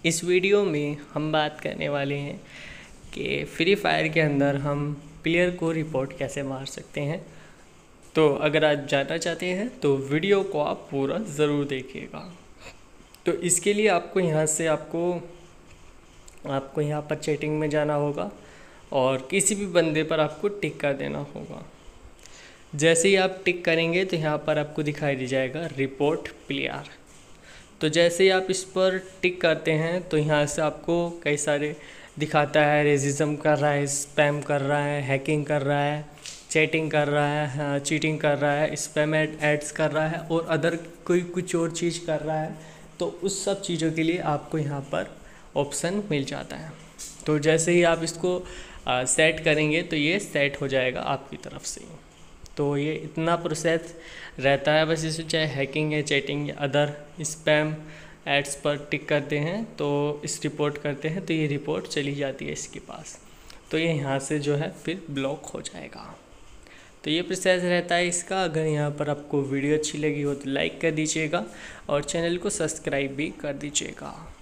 इस वीडियो में हम बात करने वाले हैं कि फ्री फायर के अंदर हम प्लेयर को रिपोर्ट कैसे मार सकते हैं। तो अगर आप जानना चाहते हैं तो वीडियो को आप पूरा ज़रूर देखिएगा। तो इसके लिए आपको यहाँ पर चैटिंग में जाना होगा और किसी भी बंदे पर आपको टिक कर देना होगा। जैसे ही आप टिक करेंगे तो यहाँ पर आपको दिखाई दे जाएगा रिपोर्ट प्लेयर। तो जैसे ही आप इस पर टिक करते हैं तो यहाँ से आपको कई सारे दिखाता है, रेसिज्म कर रहा है, स्पैम कर रहा है, हैकिंग कर रहा है, चैटिंग कर रहा है, चीटिंग कर रहा है, स्पैम एड्स कर रहा है और अदर कोई कुछ और चीज़ कर रहा है। तो उस सब चीज़ों के लिए आपको यहाँ पर ऑप्शन मिल जाता है। तो जैसे ही आप इसको सेट करेंगे तो ये सेट हो जाएगा आपकी तरफ से। तो ये इतना प्रोसेस रहता है। बस इसमें चाहे हैकिंग है, चैटिंग या अदर स्पैम एड्स पर टिक करते हैं तो इस रिपोर्ट करते हैं तो ये रिपोर्ट चली जाती है इसके पास। तो ये यहाँ से जो है फिर ब्लॉक हो जाएगा। तो ये प्रोसेस रहता है इसका। अगर यहाँ पर आपको वीडियो अच्छी लगी हो तो लाइक कर दीजिएगा और चैनल को सब्सक्राइब भी कर दीजिएगा।